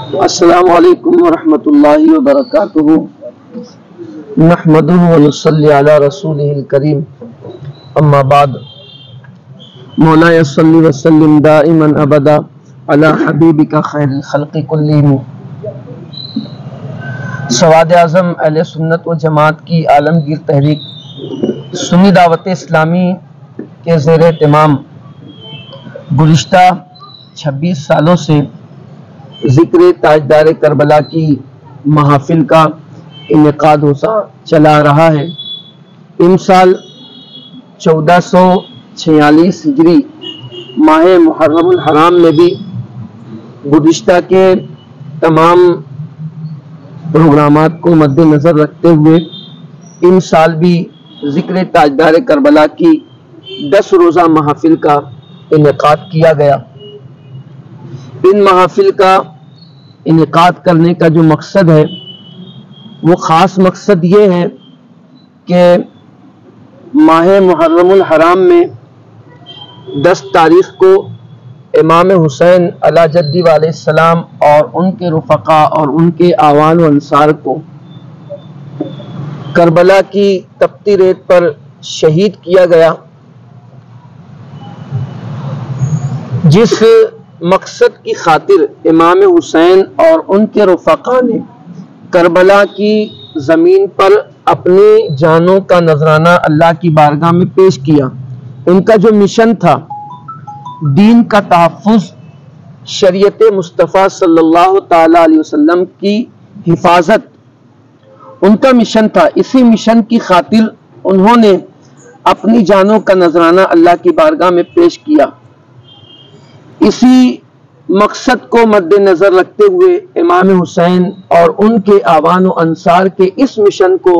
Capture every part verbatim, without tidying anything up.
السلام علیکم ورحمۃ اللہ وبرکاتہ نحمدہ ونصلی علی رسولہ الکریم اما بعد مولا صلی وسلم دائما ابدا علی حبیبک خیر الخلق کلہم۔ سواد اعظم اہل سنت و جماعت کی عالمگیر تحریک سنی دعوت اسلامی کے زیر اہتمام گزشتہ چھبیس سالوں سے ذکر تاجدار کربلا کی محافل کا انعقاد ہوتا چلا رہا ہے۔ ان سال چودہ سو چھیالیس ہجری ماہ محرم الحرام میں بھی گزشتہ کے تمام پروگرامات کو مد نظر رکھتے ہوئے ان سال بھی ذکر تاجدار کربلا کی دس روزہ محافل کا انعقاد کیا گیا۔ ان محافل کا انعقاد کرنے کا جو مقصد ہے وہ خاص مقصد یہ ہے کہ ماہ محرم الحرام میں دس تاریخ کو امام حسین علی جدی علیہ السلام اور ان کے رفقا اور ان کے اعوان و انصار کو کربلا کی تپتی ریت پر شہید کیا گیا۔ جس مقصد کی خاطر امام حسین اور ان کے رفقا نے کربلا کی زمین پر اپنی جانوں کا نذرانہ اللہ کی بارگاہ میں پیش کیا، ان کا جو مشن تھا دین کا تحفظ، شریعت مصطفیٰ صلی اللہ تعالی علیہ وسلم کی حفاظت، ان کا مشن تھا۔ اسی مشن کی خاطر انہوں نے اپنی جانوں کا نذرانہ اللہ کی بارگاہ میں پیش کیا۔ اسی مقصد کو مد نظر رکھتے ہوئے امام حسین اور ان کے اعوان و انصار کے اس مشن کو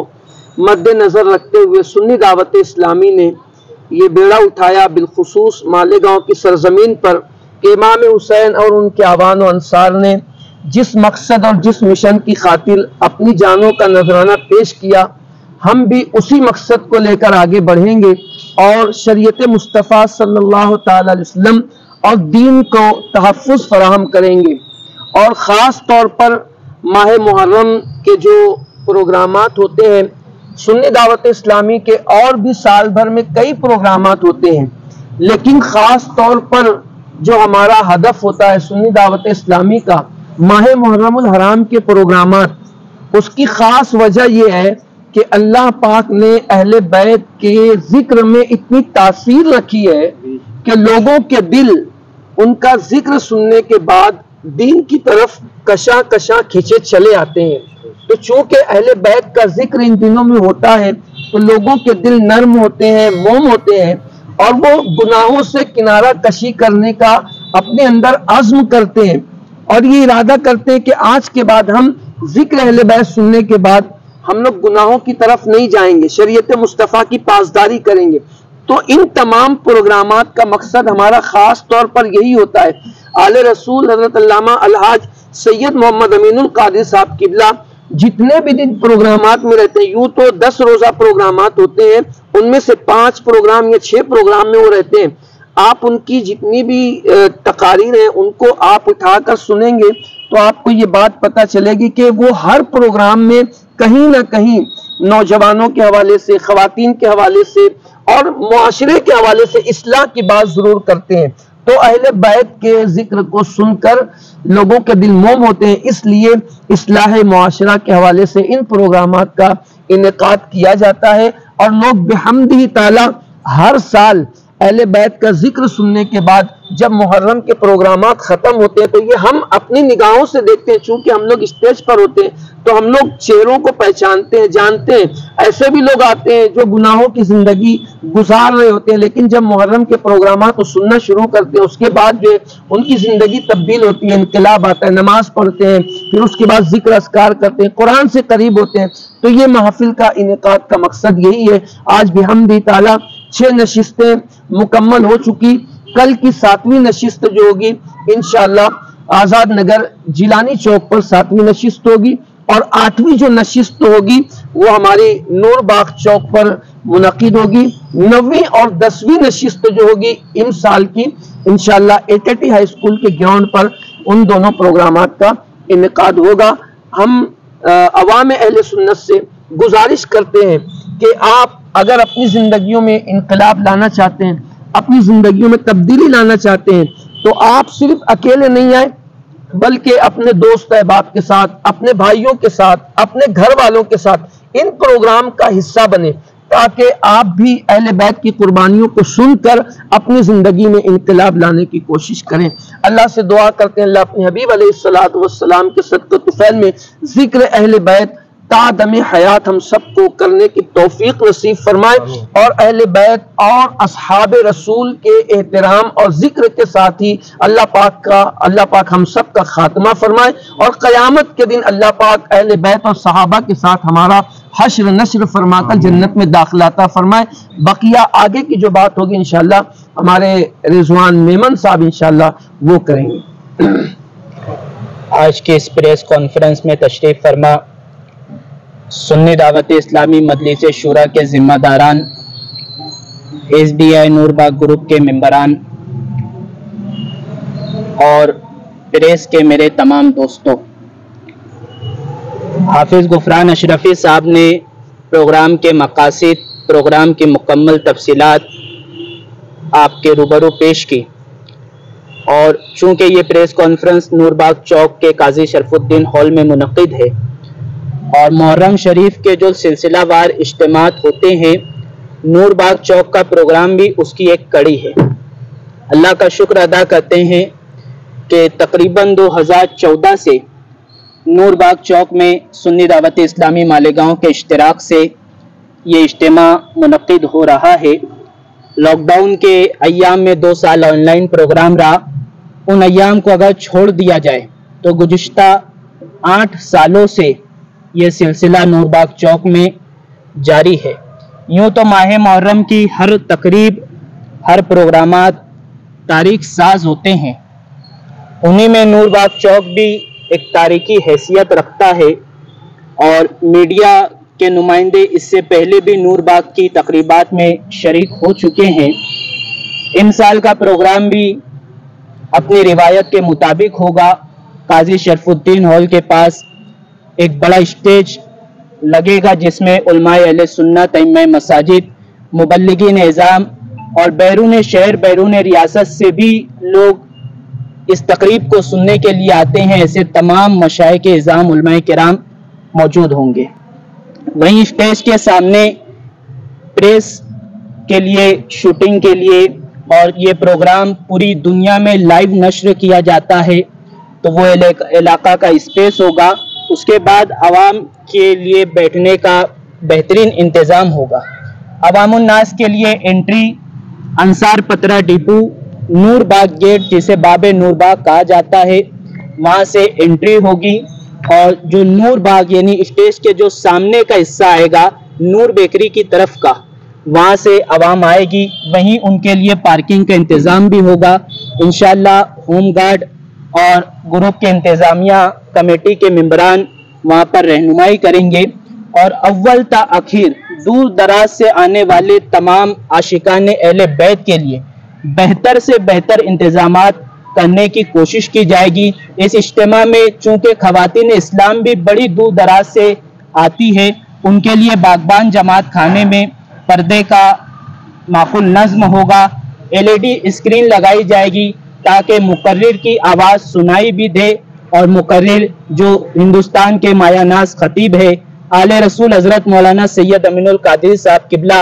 مد نظر رکھتے ہوئے سنی دعوت اسلامی نے یہ بیڑا اٹھایا، بالخصوص مالیگاؤں کی سرزمین پر، کہ امام حسین اور ان کے اعوان و انصار نے جس مقصد اور جس مشن کی خاطر اپنی جانوں کا نذرانہ پیش کیا، ہم بھی اسی مقصد کو لے کر آگے بڑھیں گے اور شریعت مصطفیٰ صلی اللہ تعالی علیہ وسلم اور دین کو تحفظ فراہم کریں گے۔ اور خاص طور پر ماہ محرم کے جو پروگرامات ہوتے ہیں، سنی دعوت اسلامی کے اور بھی سال بھر میں کئی پروگرامات ہوتے ہیں، لیکن خاص طور پر جو ہمارا ہدف ہوتا ہے سنی دعوت اسلامی کا ماہ محرم الحرام کے پروگرامات، اس کی خاص وجہ یہ ہے کہ اللہ پاک نے اہل بیت کے ذکر میں اتنی تاثیر رکھی ہے کہ لوگوں کے دل ان کا ذکر سننے کے بعد دین کی طرف کشاں کشاں کھینچے چلے آتے ہیں۔ تو چونکہ اہل بیت کا ذکر ان دنوں میں ہوتا ہے تو لوگوں کے دل نرم ہوتے ہیں، موم ہوتے ہیں، اور وہ گناہوں سے کنارہ کشی کرنے کا اپنے اندر عزم کرتے ہیں اور یہ ارادہ کرتے ہیں کہ آج کے بعد ہم ذکر اہل بیت سننے کے بعد ہم لوگ گناہوں کی طرف نہیں جائیں گے، شریعت مصطفیٰ کی پاسداری کریں گے۔ تو ان تمام پروگرامات کا مقصد ہمارا خاص طور پر یہی ہوتا ہے۔ آل رسول حضرت علامہ الحاج سید محمد امین القادری صاحب قبلہ جتنے بھی دن پروگرامات میں رہتے ہیں، یوں تو دس روزہ پروگرامات ہوتے ہیں، ان میں سے پانچ پروگرام یا چھ پروگرام میں وہ رہتے ہیں۔ آپ ان کی جتنی بھی تقاریر ہیں ان کو آپ اٹھا کر سنیں گے تو آپ کو یہ بات پتہ چلے گی کہ وہ ہر پروگرام میں کہیں نہ کہیں نوجوانوں کے حوالے سے، خواتین کے حوالے سے اور معاشرے کے حوالے سے اصلاح کی بات ضرور کرتے ہیں۔ تو اہل بیت کے ذکر کو سن کر لوگوں کے دل موم ہوتے ہیں، اس لیے اصلاح معاشرہ کے حوالے سے ان پروگرامات کا انعقاد کیا جاتا ہے اور لوگ بحمدہ تعالی ہر سال اہل بیت کا ذکر سننے کے بعد جب محرم کے پروگرامات ختم ہوتے ہیں تو یہ ہم اپنی نگاہوں سے دیکھتے ہیں، چونکہ ہم لوگ اسٹیج پر ہوتے ہیں تو ہم لوگ چہروں کو پہچانتے ہیں، جانتے ہیں۔ ایسے بھی لوگ آتے ہیں جو گناہوں کی زندگی گزار رہے ہوتے ہیں، لیکن جب محرم کے پروگرامات کو سننا شروع کرتے ہیں اس کے بعد جو ان کی زندگی تبدیل ہوتی ہے، انقلاب آتا ہے، نماز پڑھتے ہیں، پھر اس کے بعد ذکر اذکار کرتے ہیں، قرآن سے قریب ہوتے ہیں۔ تو یہ محفل کا انعقاد کا مقصد یہی ہے۔ آج بھی بحمدہ تعالی چھ نشستیں مکمل ہو چکی، کل کی ساتویں نشست جو ہوگی انشاءاللہ آزاد نگر جیلانی چوک پر ساتویں نشست ہوگی، اور آٹھویں جو نشست ہوگی وہ ہماری نور باغ چوک پر منعقد ہوگی۔ نویں اور دسویں نشست جو ہوگی ان سال کی انشاءاللہ A K T high school کے گراؤنڈ پر ان دونوں پروگرامات کا انعقاد ہوگا۔ ہم عوام اہل سنت سے گزارش کرتے ہیں کہ آپ اگر اپنی زندگیوں میں انقلاب لانا چاہتے ہیں، اپنی زندگیوں میں تبدیلی لانا چاہتے ہیں، تو آپ صرف اکیلے نہیں آئے بلکہ اپنے دوست احباب کے ساتھ، اپنے بھائیوں کے ساتھ، اپنے گھر والوں کے ساتھ ان پروگرام کا حصہ بنے، تاکہ آپ بھی اہل بیت کی قربانیوں کو سن کر اپنی زندگی میں انقلاب لانے کی کوشش کریں۔ اللہ سے دعا کرتے ہیں اللہ اپنے حبیب علیہ الصلوۃ والسلام کے صدقہ طفیل میں ذکر اہل بیت تا دم حیات ہم سب کو کرنے کی توفیق نصیب فرمائے، اور اہل بیت اور اصحاب رسول کے احترام اور ذکر کے ساتھ ہی اللہ پاک کا اللہ پاک ہم سب کا خاتمہ فرمائے، اور قیامت کے دن اللہ پاک اہل بیت اور صحابہ کے ساتھ ہمارا حشر نشر فرما کر جنت میں داخلہ عطا فرمائے۔ بقیہ آگے کی جو بات ہوگی انشاءاللہ ہمارے رضوان میمن صاحب انشاءاللہ وہ کریں گے۔ آج کے اس پریس کانفرنس میں تشریف فرما سنی دعوت اسلامی مجلس شورا کے ذمہ داران، S D I Noor Bagh group کے ممبران اور پریس کے میرے تمام دوستوں، حافظ غفران اشرفی صاحب نے پروگرام کے مقاصد، پروگرام کی مکمل تفصیلات آپ کے روبرو پیش کی، اور چونکہ یہ پریس کانفرنس نور باغ چوک کے قاضی شرف الدین ہال میں منعقد ہے اور محرم شریف کے جو سلسلہ وار اجتماعات ہوتے ہیں، نور باغ چوک کا پروگرام بھی اس کی ایک کڑی ہے۔ اللہ کا شکر ادا کرتے ہیں کہ تقریباً دو ہزار چودہ سے نور باغ چوک میں سنی دعوت اسلامی مالیگاؤں کے اشتراک سے یہ اجتماع منعقد ہو رہا ہے۔ لاک ڈاؤن کے ایام میں دو سال آن لائن پروگرام رہا، ان ایام کو اگر چھوڑ دیا جائے تو گزشتہ آٹھ سالوں سے یہ سلسلہ نور باغ چوک میں جاری ہے۔ یوں تو ماہ محرم کی ہر تقریب، ہر پروگرامات تاریخ ساز ہوتے ہیں، انہی میں نور باغ چوک بھی ایک تاریخی حیثیت رکھتا ہے، اور میڈیا کے نمائندے اس سے پہلے بھی نور باغ کی تقریبات میں شریک ہو چکے ہیں۔ ان سال کا پروگرام بھی اپنی روایت کے مطابق ہوگا۔ قاضی شرف الدین ہال کے پاس ایک بڑا اسٹیج لگے گا جس میں علماء اہل سنت، ائمہ مساجد، مبلغین اعظام اور بیرون شہر بیرون ریاست سے بھی لوگ اس تقریب کو سننے کے لیے آتے ہیں۔ ایسے تمام مشائخ اعظام، علماء کرام موجود ہوں گے۔ وہیں اسٹیج کے سامنے پریس کے لیے، شوٹنگ کے لیے، اور یہ پروگرام پوری دنیا میں لائیو نشر کیا جاتا ہے، تو وہ علاقہ کا اسپیس ہوگا۔ اس کے بعد عوام کے لیے بیٹھنے کا بہترین انتظام ہوگا۔ عوام الناس کے لیے انٹری انصار پترا ڈپو، نور باغ گیٹ جسے باب نور باغ کہا جاتا ہے، وہاں سے انٹری ہوگی، اور جو نور باغ یعنی اسٹیج کے جو سامنے کا حصہ آئے گا نور بیکری کی طرف کا، وہاں سے عوام آئے گی۔ وہیں ان کے لیے پارکنگ کا انتظام بھی ہوگا۔ انشاءاللہ ہوم گارڈ اور گروپ کے انتظامیہ کمیٹی کے ممبران وہاں پر رہنمائی کریں گے، اور اول تا اخیر دور دراز سے آنے والے تمام عاشقان اہل بیت کے لیے بہتر سے بہتر انتظامات کرنے کی کوشش کی جائے گی۔ اس اجتماع میں چونکہ خواتین اسلام بھی بڑی دور دراز سے آتی ہے، ان کے لیے باغبان جماعت خانے میں پردے کا معقول نظم ہوگا، ایل ای ڈی اسکرین لگائی جائے گی تاکہ مقرر کی آواز سنائی بھی دے، اور مقرر جو ہندوستان کے مایہ ناز خطیب ہے آل رسول حضرت مولانا سید امین القادری صاحب قبلہ،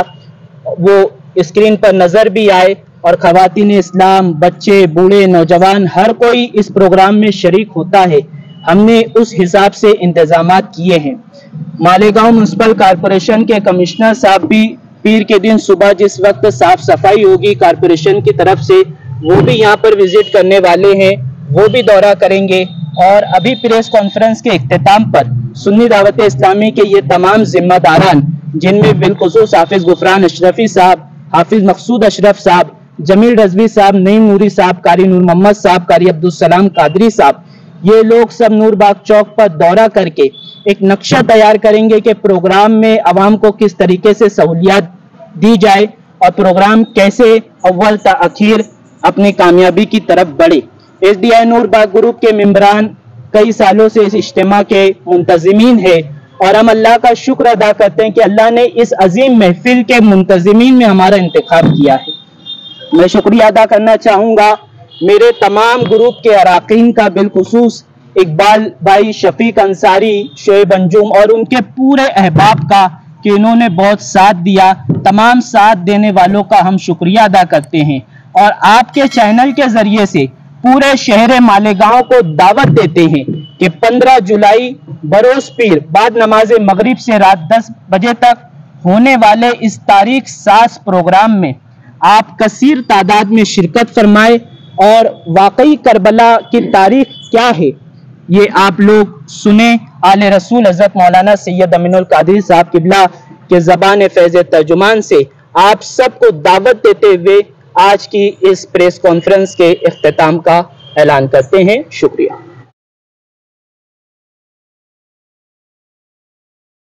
وہ اسکرین پر نظر بھی آئے، اور خواتین اسلام، بچے، بوڑھے، نوجوان ہر کوئی اس پروگرام میں شریک ہوتا ہے۔ ہم نے اس حساب سے انتظامات کیے ہیں۔ مالیگاؤں میونسپل کارپوریشن کے کمشنر صاحب بھی پیر کے دن صبح جس وقت صاف صفائی ہوگی کارپوریشن کی طرف سے، وہ بھی یہاں پر وزٹ کرنے والے ہیں، وہ بھی دورہ کریں گے۔ اور ابھی پریس کانفرنس کے اختتام پر سنی دعوت اسلامی کے یہ تمام ذمہ داران، جن میں بالخصوص حافظ غفران اشرفی صاحب، حافظ مقصود اشرف صاحب، جمیل رضوی صاحب، نعیم نوری صاحب، قاری نور محمد صاحب، قاری عبدالسلام قادری صاحب، یہ لوگ سب نور باغ چوک پر دورہ کر کے ایک نقشہ تیار کریں گے کہ پروگرام میں عوام کو کس طریقے سے سہولیات دی جائے اور پروگرام کیسے اول تا اخیر اپنی کامیابی کی طرف بڑھے۔ S D I Noor Bagh group کے ممبران، کئی سالوں سے اس اجتماع کے منتظمین ہیں، اور ہم اللہ کا شکر ادا کرتے ہیں کہ اللہ نے اس عظیم محفل کے منتظمین میں ہمارا انتخاب کیا ہے۔ میں شکریہ ادا کرنا چاہوں گا میرے تمام گروپ کے اراکین کا، بالخصوص اقبال بھائی، شفیق انصاری، شعیب انجم اور ان کے پورے احباب کا کہ انہوں نے بہت ساتھ دیا۔ تمام ساتھ دینے والوں کا ہم شکریہ ادا کرتے ہیں، اور آپ کے چینل کے ذریعے سے پورے شہر مالیگاؤں کو دعوت دیتے ہیں کہ پندرہ جولائی بروز پیر بعد نماز مغرب سے رات دس بجے تک ہونے والے اس تاریخ ساز پروگرام میں آپ کثیر تعداد میں شرکت فرمائے، اور واقعی کربلا کی تاریخ کیا ہے یہ آپ لوگ سنیں۔ آل رسول حضرت مولانا سید امین القادری صاحب قبلہ کے زبان فیض ترجمان سے آپ سب کو دعوت دیتے ہوئے آج کی اس پریس کانفرنس کے اختتام کا اعلان کرتے ہیں۔ شکریہ۔